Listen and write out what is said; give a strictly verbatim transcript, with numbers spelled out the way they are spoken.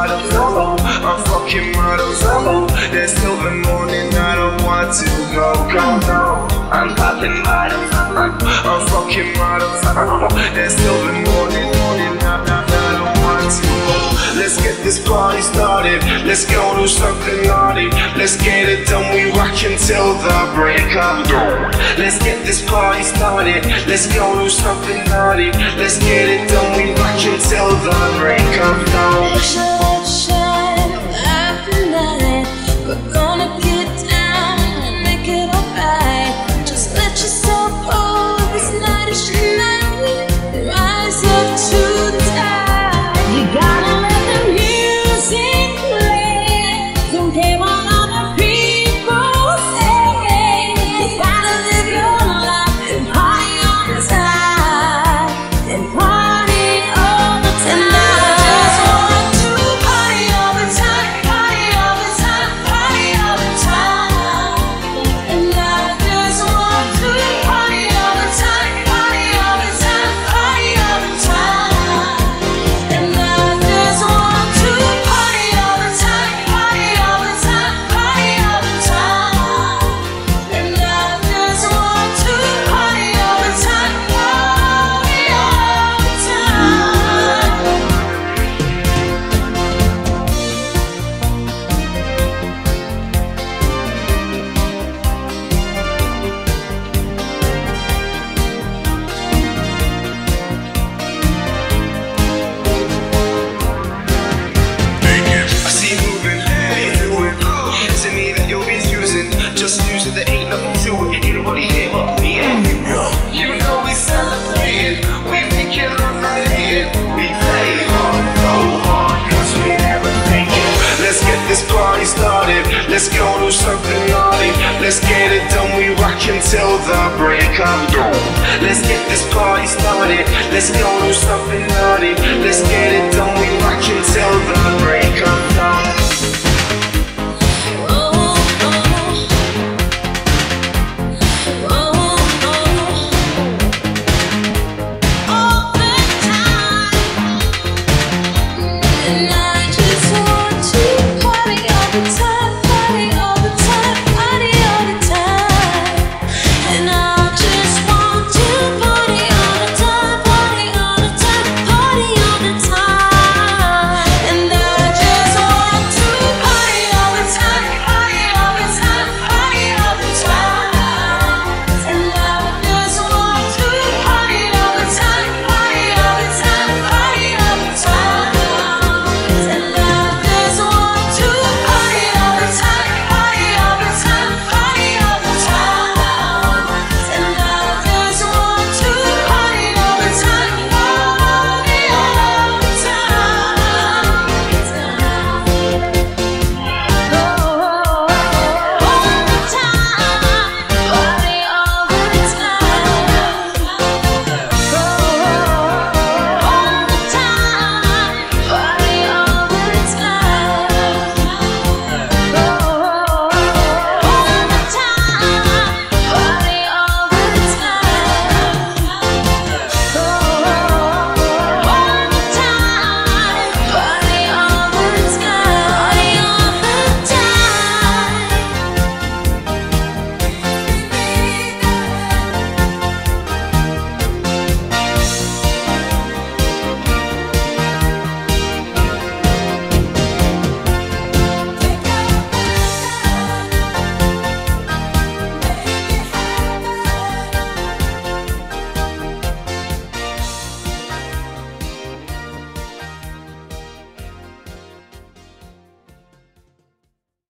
models, oh, I'm fucking models, oh. There's still the morning, I don't want to go, go, no. I'm popping bottles, I'm fucking models, oh. There's still the morning, morning, I, I, I don't want to go. Let's get this party started, let's go do something naughty. Let's get it done, we rock until the break of dawn. Let's get this party started, let's go do something naughty. Let's get it done, we rock until the break of dawn. Make sure that shine after night. We're gonna get down and make it alright. Just let yourself go, this night is your night. Rise up to the tide. You gotta let the music play. Don't care what other people say. You gotta live your life and party all the time. And party all the time. And I just want to party all the time. Party all the time. Party all the time. And I just want to party all the time. Party all the time. Party all the time. And I just want to party all the time. Party all the time. Party all the time. And I just want to party all the time. Party all the time. I see you moving, how you doing? To me that you're misusing, just use it, there ain't nothing to it. Ain't nobody here but me and you. You know we celebrating, we make it overrated. We play hard, go hard, cause we never fake it. Let's get this party started, let's go do something naughty. Let's get it done, we rock until the break of dawn. Let's get this party started, let's go do something naughty. Let's get it done, we rock until the break of dawn.